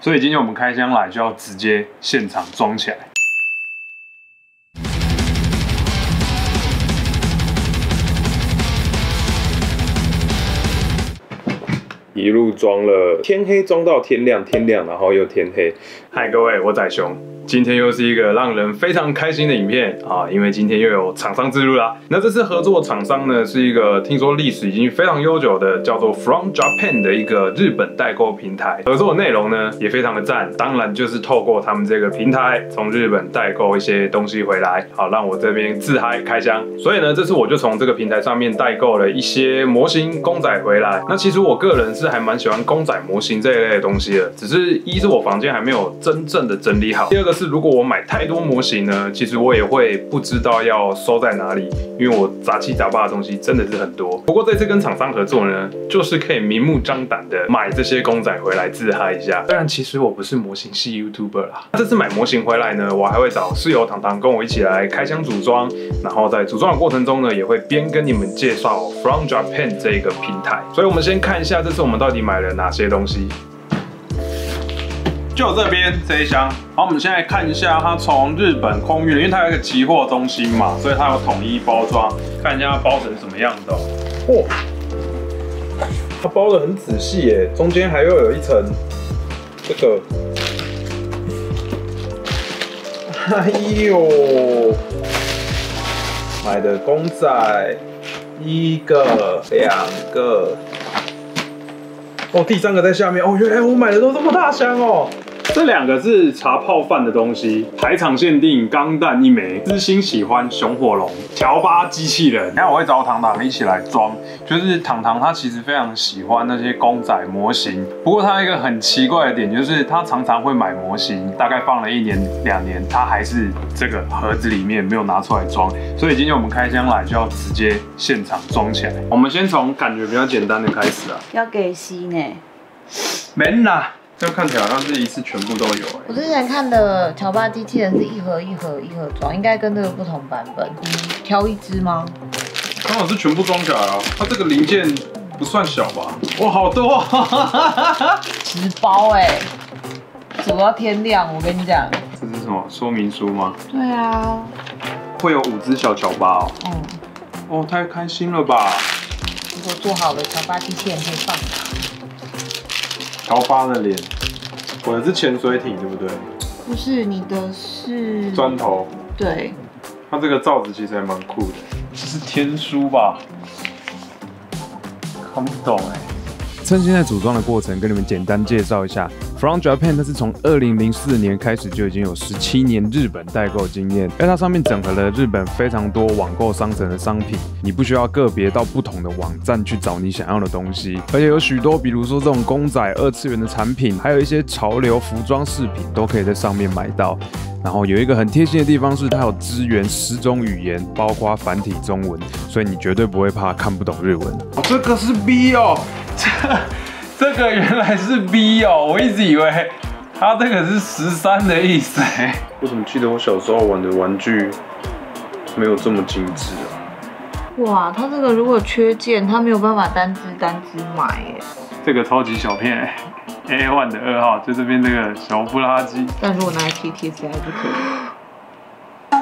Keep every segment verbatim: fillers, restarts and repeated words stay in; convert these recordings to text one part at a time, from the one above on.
所以今天我们开箱来就要直接现场装起来。 一路装了，天黑装到天亮，天亮然后又天黑。嗨，各位，我仔熊，今天又是一个让人非常开心的影片啊，因为今天又有厂商置入啦。那这次合作厂商呢，是一个听说历史已经非常悠久的，叫做 From Japan 的一个日本代购平台。合作的内容呢也非常的赞，当然就是透过他们这个平台从日本代购一些东西回来，好让我这边自嗨开箱。所以呢，这次我就从这个平台上面代购了一些模型公仔回来。那其实我个人是 是还蛮喜欢公仔模型这一类的东西的，只是一是我房间还没有真正的整理好，第二个是如果我买太多模型呢，其实我也会不知道要收在哪里，因为我杂七杂八的东西真的是很多。不过这次跟厂商合作呢，就是可以明目张胆的买这些公仔回来自嗨一下。当然，其实我不是模型系 YouTuber 啦，这次买模型回来呢，我还会找室友糖糖跟我一起来开箱组装，然后在组装的过程中呢，也会边跟你们介绍 From Japan 这个平台。所以我们先看一下这次我们 我们到底买了哪些东西？就这边这一箱。好，我们现在看一下它从日本空运的，因为它有一个集货中心嘛，所以它有统一包装。看一下它包成什么样的哦。哇，它包得很仔细耶，中间还又有一层这个。哎呦，买的公仔一个、两个。 哦，第三个在下面哦，原来我买的都这么大箱哦。这两个是茶泡饭的东西，台场限定钢弹一枚。知心喜欢熊火龙、乔巴机器人。你看我会找糖糖一起来装，就是糖糖他其实非常喜欢那些公仔模型。不过他一个很奇怪的点就是，他常常会买模型，大概放了一年两年，他还是这个盒子里面没有拿出来装。所以今天我们开箱来就要直接现场装起来。我们先从感觉比较简单的开始啊。 要给吸呢？ 没啦。 这看起来好像是一次全部都有哎。 我之前看的乔巴机器人是一盒一盒一盒装，应该跟这个不同版本。嗯，挑一只吗？ 刚好是全部装起来啊。它这个零件不算小吧？哇，好多、啊！ 十包哎、欸，煮到天亮。我跟你讲， 这是什么说明书吗？ 对啊， 会有五只小乔巴哦。嗯。哦，太开心了吧！ 如果做好了，乔巴机器人可以放茶。 乔巴的脸，我的是潜水艇，对不对？ 不是，你的是砖头。 对。 它这个罩子其实还蛮酷的，这是天书吧？看不懂哎。趁现在组装的过程，跟你们简单介绍一下 From Japan， 它是从二零零四年开始就已经有十七年日本代购经验，而它上面整合了日本非常多网购商城的商品，你不需要个别到不同的网站去找你想要的东西，而且有许多，比如说这种公仔二次元的产品，还有一些潮流服装饰品，都可以在上面买到。 然后有一个很贴心的地方是，它有支援十种语言，包括繁体中文，所以你绝对不会怕看不懂日文。哦，这个是 B 哦，这这个原来是 B 哦，我一直以为它这个是十三的意思哎。我怎么记得我小时候玩的玩具没有这么精致啊？ 哇，它这个如果缺件，它没有办法单只单只买哎。 这个超級小片哎。 A 一 的二号，就这边这个小布拉机， 但如果拿来贴贴起来就可以。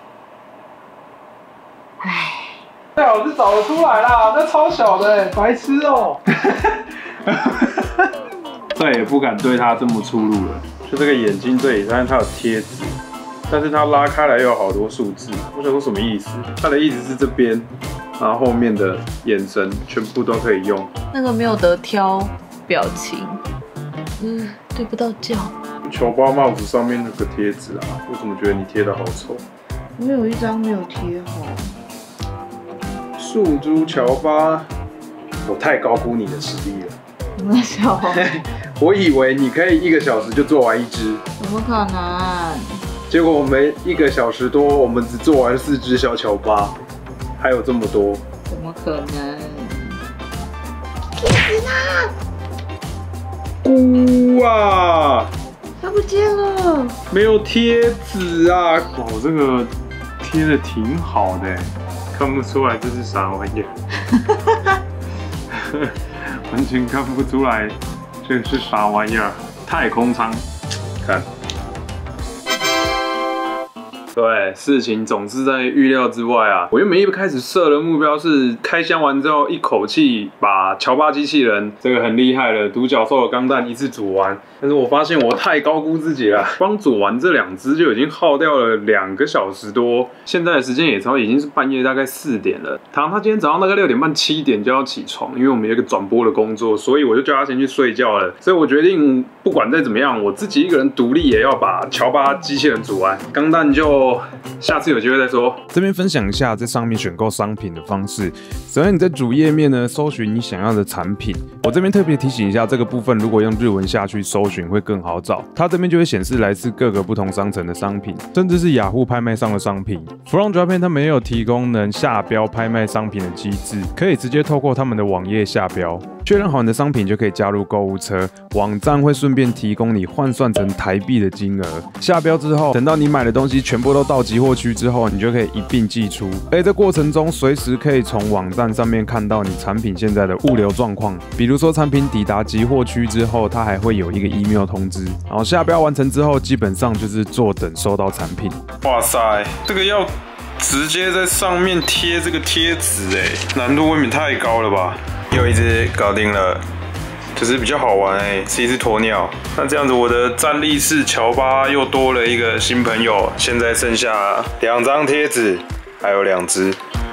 唉， 最好是找得出来啦，那超小的哎，白痴哦、喔！再也不敢对它这么粗鲁了。就这个眼睛这里，但是它有贴纸，但是它拉开来又有好多数字，我想说什么意思？它的意思是这边，然后后面的眼神全部都可以用。 那个没有得挑表情。 嗯，对不到叫。 球包帽子上面那个贴纸啊，我怎么觉得你贴的好丑？ 我有一张没有贴好。 树珠乔巴，我太高估你的实力了。 那小， 我以为你可以一个小时就做完一只， 怎么可能？ 结果我们一个小时多，我们只做完四只小乔巴，还有这么多， 怎么可能？贴纸呢？ 菇啊！ 它不见了， 没有贴纸啊！哇，我这个贴的挺好的，看不出来这是啥玩意儿，完全看不出来这是啥玩意儿。 太空舱，看。对，事情总是在预料之外啊！我原本一开始设的目标是开箱完之后一口气把乔巴机器人这个很厉害的独角兽的钢弹一次煮完，但是我发现我太高估自己了，光煮完这两只就已经耗掉了两个小时多。现在的时间也超已经是半夜大概四点了。唐他今天早上大概六点半七点就要起床，因为我们有一个转播的工作，所以我就叫他先去睡觉了。所以我决定不管再怎么样，我自己一个人独立也要把乔巴机器人煮完。钢弹就下次有机会再说。 这边分享一下在上面选购商品的方式。首先你在主页面呢搜寻你想要的产品，我这边特别提醒一下，这个部分如果用日文下去搜寻会更好找，它这边就会显示来自各个不同商城的商品，甚至是雅虎拍卖上的商品。From Japan 他们也有提供能下标拍卖商品的机制，可以直接透过他们的网页下标。确认好你的商品就可以加入购物车，网站会顺便提供你换算成台币的金额。下标之后，等到你买的东西全部都到集货区之后，你就可以一并寄出。而这过程中，随时可以从网站上面看到你产品现在的物流状况。比如说产品抵达集货区之后，它还会有一个 email 通知。然后下标完成之后，基本上就是坐等收到产品。 哇塞，这个要直接在上面贴这个贴纸，哎，难度未免太高了吧？又一只搞定了，只是比较好玩哎、欸，是一只鸵鸟。那这样子，我的站立式乔巴又多了一个新朋友，现在剩下两张贴纸，还有两只。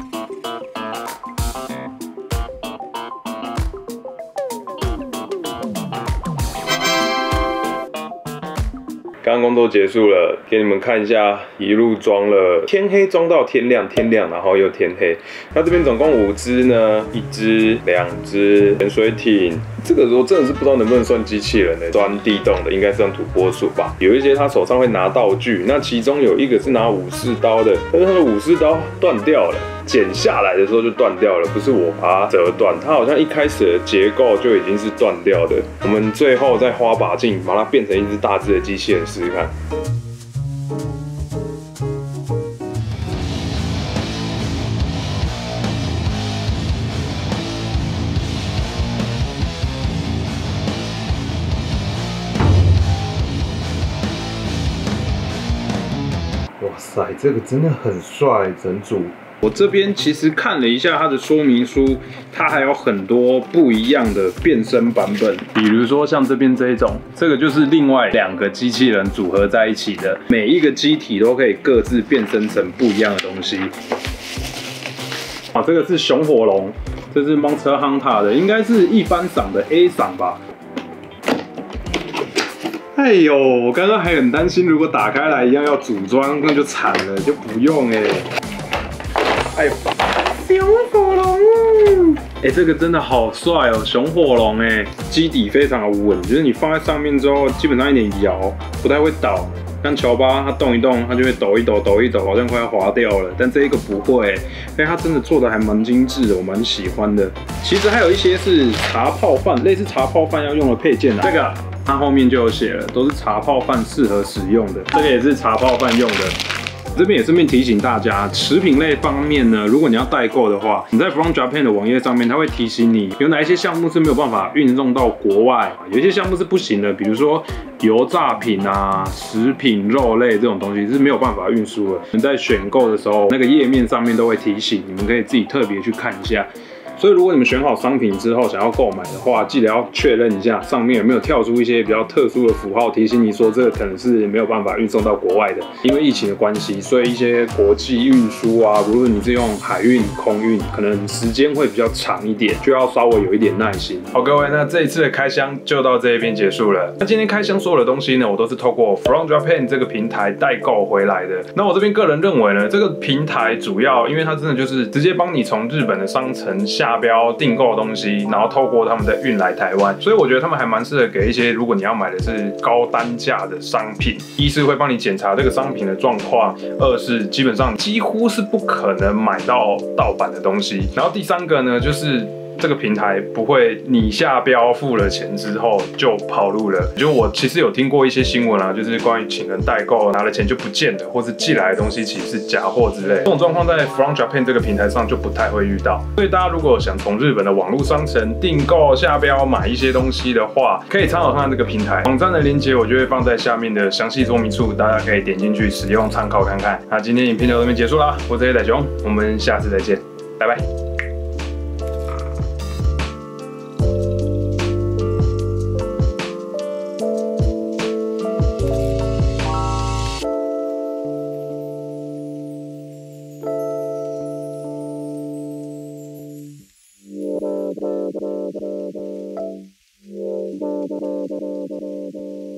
刚刚工作结束了，给你们看一下，一路装了，天黑装到天亮，天亮然后又天黑。那这边总共五只呢，一只、两只潜水艇。这个我真的是不知道能不能算机器人呢、欸？钻地洞的应该是用土拨鼠吧？有一些他手上会拿道具，那其中有一个是拿武士刀的，但是他的武士刀断掉了。剪下来的时候就断掉了，不是我把它折断，它好像一开始的结构就已经是断掉的。我们最后再花把劲把它变成一只大只的机器人试试看。哇塞，这个真的很帅，整组。我这边其实看了一下它的说明书，它还有很多不一样的变身版本，比如说像这边这一种，这个就是另外两个机器人组合在一起的，每一个机体都可以各自变身成不一样的东西。啊，这个是熊火龙，这是 Monster Hunter 的，应该是一般赏的 A 赏吧。哎呦，我刚刚还很担心，如果打开来一样要组装，那就惨了，就不用哎、欸。哎呦，熊火龙！哎、欸，这个真的好帅哦，熊火龙哎，基底非常的稳，就是你放在上面之后，基本上一点摇不太会倒。像乔巴，它动一动，它就会抖一抖，抖一抖，好像快要滑掉了。但这一个不会、欸，因为它真的做的还蛮精致的，我蛮喜欢的。其实还有一些是茶泡饭，类似茶泡饭要用的配件啊，这个它后面就有写了，都是茶泡饭适合使用的。这个也是茶泡饭用的。这边也顺便提醒大家，食品类方面呢，如果你要代购的话，你在 From Japan 的网页上面，它会提醒你有哪一些项目是没有办法运送到国外，有一些项目是不行的，比如说油炸品啊、食品、肉类这种东西是没有办法运输的。你在选购的时候，那个页面上面都会提醒，你们可以自己特别去看一下。所以，如果你们选好商品之后想要购买的话，记得要确认一下上面有没有跳出一些比较特殊的符号，提醒你说这个可能是没有办法运送到国外的。因为疫情的关系，所以一些国际运输啊，无论你是用海运、空运，可能时间会比较长一点，就要稍微有一点耐心。好，各位，那这一次的开箱就到这边结束了。那今天开箱所有的东西呢，我都是透过 From Japan 这个平台代购回来的。那我这边个人认为呢，这个平台主要因为它真的就是直接帮你从日本的商城下下标订购的东西，然后透过他们再运来台湾，所以我觉得他们还蛮适合给一些如果你要买的是高单价的商品，一是会帮你检查这个商品的状况，二是基本上几乎是不可能买到盗版的东西，然后第三个呢就是这个平台不会你下标付了钱之后就跑路了。就我其实有听过一些新闻啊，就是关于请人代购拿了钱就不见了，或是寄来的东西其实是假货之类的，这种状况在 From Japan 这个平台上就不太会遇到。所以大家如果想从日本的网络商城订购下标买一些东西的话，可以参考看看这个平台网站的链接，我就会放在下面的详细说明处，大家可以点进去使用参考看看。那今天影片就到这边结束啦，我是黑仔熊，我们下次再见，拜拜。 Thank you.